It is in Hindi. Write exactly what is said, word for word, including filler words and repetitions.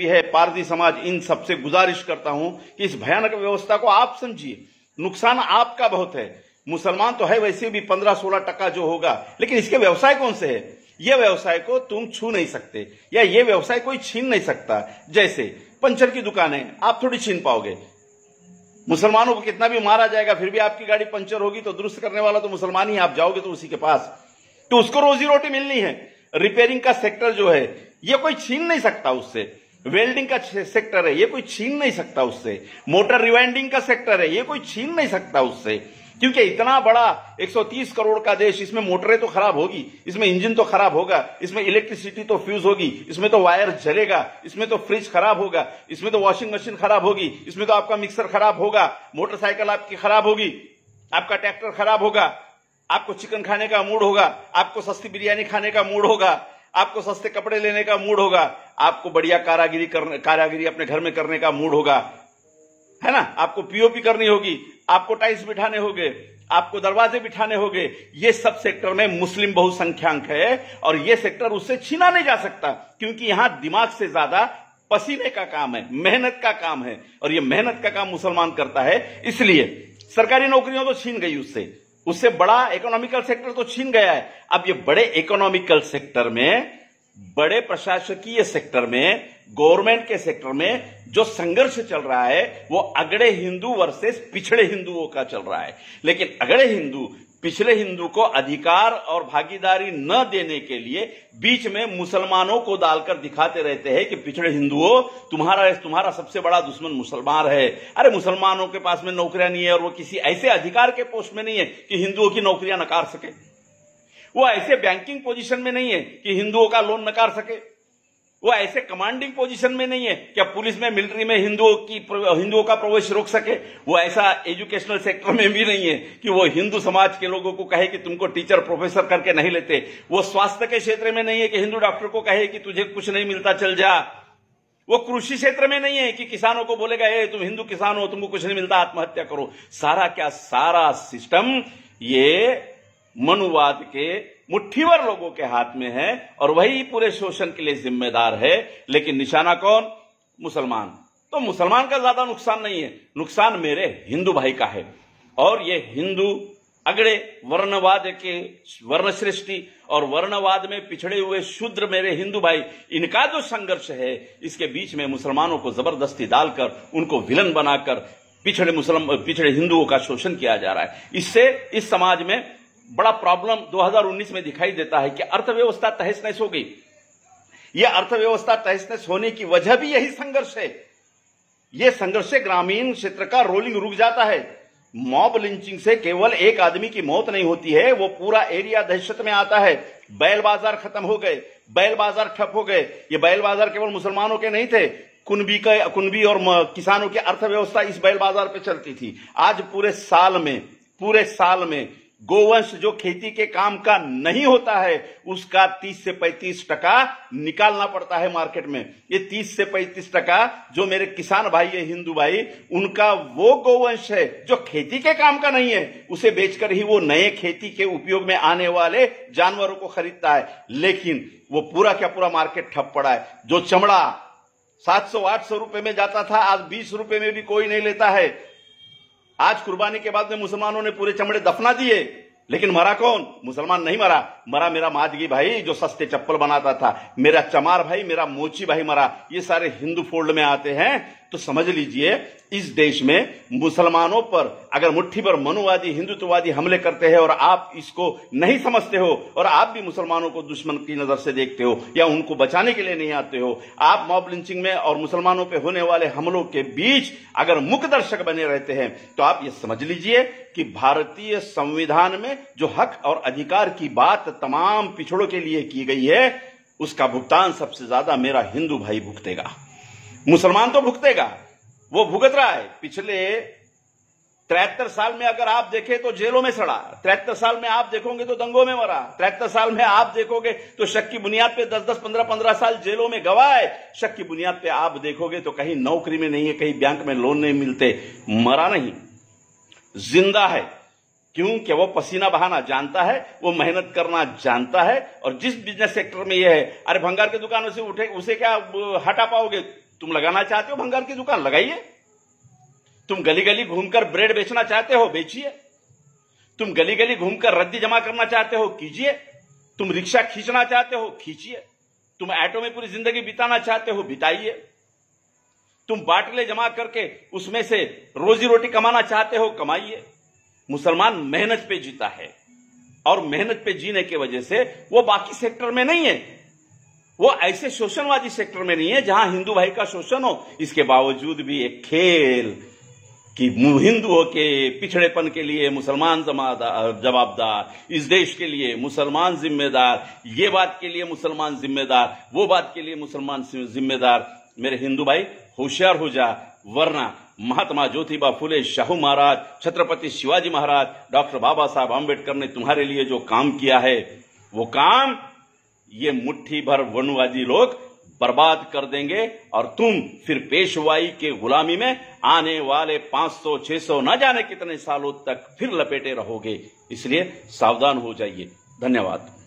है, पारसी समाज, इन सबसे गुजारिश करता हूं कि इस भयानक व्यवस्था को आप समझिए। नुकसान आपका बहुत है। मुसलमान तो है वैसे भी पंद्रह सोलह टका जो होगा, लेकिन इसके व्यवसाय कौन से है? ये व्यवसाय को तुम छू नहीं सकते, या ये व्यवसाय कोई छीन नहीं सकता। जैसे पंचर की दुकान है, आप थोड़ी छीन पाओगे। मुसलमानों को कितना भी मारा जाएगा, फिर भी आपकी गाड़ी पंचर होगी तो दुरुस्त करने वाला तो मुसलमान ही, आप जाओगे तो उसी के पास, तो उसको रोजी रोटी मिलनी है। रिपेयरिंग का सेक्टर जो है ये कोई छीन नहीं सकता उससे। वेल्डिंग का सेक्टर है, ये कोई छीन नहीं सकता उससे। मोटर रिवाइंडिंग का सेक्टर है, ये कोई छीन नहीं सकता उससे। क्योंकि इतना बड़ा एक सौ तीस करोड़ का देश, इसमें मोटरें तो खराब होगी, इसमें इंजन तो खराब होगा, इसमें इलेक्ट्रिसिटी तो फ्यूज होगी, इसमें तो वायर जलेगा, इसमें तो फ्रिज खराब होगा, इसमें तो वॉशिंग मशीन खराब होगी, इसमें तो आपका मिक्सर खराब होगा, मोटरसाइकिल आपकी खराब होगी, आपका ट्रैक्टर खराब होगा, आपको चिकन खाने का मूड होगा, आपको सस्ती बिरयानी खाने का मूड होगा, आपको सस्ते कपड़े लेने का मूड होगा, आपको बढ़िया कारागिरी करने कारागिरी अपने घर में करने का मूड होगा, है ना, आपको पीओपी करनी होगी, आपको टाइल्स बिठाने होंगे, आपको दरवाजे बिठाने होंगे। ये सब सेक्टर में मुस्लिम बहुसंख्यांक है और ये सेक्टर उससे छीना नहीं जा सकता, क्योंकि यहां दिमाग से ज्यादा पसीने का काम है, मेहनत का काम है, और ये मेहनत का काम मुसलमान करता है। इसलिए सरकारी नौकरियां तो छीन गई उससे, उससे बड़ा इकोनॉमिकल सेक्टर तो छीन गया है। अब ये बड़े इकोनॉमिकल सेक्टर में, बड़े प्रशासकीय सेक्टर में, गवर्नमेंट के सेक्टर में जो संघर्ष चल रहा है वो अगड़े हिंदू वर्सेस पिछड़े हिंदुओं का चल रहा है। लेकिन अगड़े हिंदू पिछड़े हिंदू को अधिकार और भागीदारी न देने के लिए बीच में मुसलमानों को डालकर दिखाते रहते हैं कि पिछड़े हिंदुओं, तुम्हारा तुम्हारा सबसे बड़ा दुश्मन मुसलमान है। अरे मुसलमानों के पास में नौकरियां नहीं है और वो किसी ऐसे अधिकार के पोस्ट में नहीं है कि हिंदुओं की नौकरियां नकार सके। वो ऐसे बैंकिंग पोजीशन में नहीं है कि हिंदुओं का लोन नकार सके। वो ऐसे कमांडिंग पोजीशन में नहीं है कि पुलिस में, मिलिट्री में हिंदुओं की हिंदुओं का प्रवेश रोक सके। वो ऐसा एजुकेशनल सेक्टर में भी नहीं है कि वो हिंदू समाज के लोगों को कहे कि तुमको टीचर प्रोफेसर करके नहीं लेते। वो स्वास्थ्य के क्षेत्र में नहीं है कि हिंदू डॉक्टर को कहे कि तुझे कुछ नहीं मिलता चल जा। वो कृषि क्षेत्र में नहीं है कि किसानों को बोलेगा ए तुम हिंदू किसान हो, तुमको कुछ नहीं मिलता, आत्महत्या करो। सारा क्या सारा सिस्टम ये मनुवाद के मुट्ठीवर लोगों के हाथ में है और वही पूरे शोषण के लिए जिम्मेदार है। लेकिन निशाना कौन? मुसलमान। तो मुसलमान का ज्यादा नुकसान नहीं है, नुकसान मेरे हिंदू भाई का है। और ये हिंदू अगड़े वर्णवाद के वर्ण सृष्टि और वर्णवाद में पिछड़े हुए शूद्र मेरे हिंदू भाई, इनका जो संघर्ष है, इसके बीच में मुसलमानों को जबरदस्ती डालकर उनको विलन बनाकर पिछड़े मुसलमान पिछड़े हिंदुओं का शोषण किया जा रहा है। इससे इस समाज में बड़ा प्रॉब्लम दो हज़ार उन्नीस में दिखाई देता है कि अर्थव्यवस्था तहस नहस हो गई। यह अर्थव्यवस्था तहस नहस होने की वजह भी यही संघर्ष है। यह संघर्ष से ग्रामीण क्षेत्र का रोलिंग रुक जाता है। मॉब लिंचिंग से केवल एक आदमी की मौत नहीं होती है, वो पूरा एरिया दहशत में आता है। बैल बाजार खत्म हो गए, बैल बाजार ठप हो गए। ये बैल बाजार केवल मुसलमानों के नहीं थे, कुनबी का कुनबी और किसानों की अर्थव्यवस्था इस बैल बाजार पे चलती थी। आज पूरे साल में पूरे साल में गोवंश जो खेती के काम का नहीं होता है उसका तीस से पैंतीस टका निकालना पड़ता है मार्केट में। ये तीस से पैंतीस टका जो मेरे किसान भाई है, हिंदू भाई, उनका वो गोवंश है जो खेती के काम का नहीं है, उसे बेचकर ही वो नए खेती के उपयोग में आने वाले जानवरों को खरीदता है। लेकिन वो पूरा क्या पूरा मार्केट ठप पड़ा है। जो चमड़ा सात सौ आठ सौ रुपए में जाता था, आज बीस रुपए में भी कोई नहीं लेता है। आज कुर्बानी के बाद में मुसलमानों ने पूरे चमड़े दफना दिए, लेकिन मरा कौन? मुसलमान नहीं मरा, मरा मेरा माजगी भाई जो सस्ते चप्पल बनाता था, मेरा चमार भाई, मेरा मोची भाई मरा। ये सारे हिंदू फोल्ड में आते हैं। तो समझ लीजिए इस देश में मुसलमानों पर अगर मुट्ठी भर मनुवादी हिंदुत्ववादी हमले करते हैं और आप इसको नहीं समझते हो और आप भी मुसलमानों को दुश्मन की नजर से देखते हो या उनको बचाने के लिए नहीं आते हो, आप मॉब लिंचिंग में और मुसलमानों पे होने वाले हमलों के बीच अगर मुख्य दर्शक बने रहते हैं, तो आप ये समझ लीजिए कि भारतीय संविधान में जो हक और अधिकार की बात तमाम पिछड़ों के लिए की गई है, उसका भुगतान सबसे ज्यादा मेरा हिंदू भाई भुगतेगा। मुसलमान तो भुगतेगा, वो भुगत रहा है। पिछले तिहत्तर साल में अगर आप देखें तो जेलों में सड़ा, तिहत्तर साल में आप देखोगे तो दंगों में मरा, तिहत्तर साल में आप देखोगे तो शक की बुनियाद पे दस दस पंद्रह पंद्रह साल जेलों में गवाए, शक की बुनियाद पे आप देखोगे तो कहीं नौकरी में नहीं है, कहीं बैंक में लोन नहीं मिलते। मरा नहीं, जिंदा है। क्योंकि वो पसीना बहाना जानता है, वो मेहनत करना जानता है। और जिस बिजनेस सेक्टर में ये है, अरे भंगार की दुकानों से उठे उसे क्या हटा पाओगे? तुम लगाना चाहते हो भंगार की दुकान, लगाइए। तुम गली गली घूमकर ब्रेड बेचना चाहते हो, बेचिए। तुम गली गली घूमकर रद्दी जमा करना चाहते हो, कीजिए। तुम रिक्शा खींचना चाहते हो, खींचिए। तुम ऑटो में पूरी जिंदगी बिताना चाहते हो, बिताइए। तुम बाटले जमा करके उसमें से रोजी रोटी कमाना चाहते हो, कमाइए। मुसलमान मेहनत पे जीता है, और मेहनत पे जीने की वजह से वो बाकी सेक्टर में नहीं है, वो ऐसे शोषणवादी सेक्टर में नहीं है जहां हिंदू भाई का शोषण हो। इसके बावजूद भी एक खेल कि हिंदुओं के पिछड़ेपन के लिए मुसलमान जवाबदार, इस देश के लिए मुसलमान जिम्मेदार, ये बात के लिए मुसलमान जिम्मेदार, वो बात के लिए मुसलमान जिम्मेदार। मेरे हिंदू भाई होशियार हो जा, वरना महात्मा ज्योतिबा फुले, शाहू महाराज, छत्रपति शिवाजी महाराज, डॉक्टर बाबा साहब आंबेडकर ने तुम्हारे लिए जो काम किया है, वो काम ये मुट्ठी भर वनवादी लोग बर्बाद कर देंगे, और तुम फिर पेशवाई के गुलामी में आने वाले पांच सौ छह सौ न जाने कितने सालों तक फिर लपेटे रहोगे। इसलिए सावधान हो जाइए। धन्यवाद।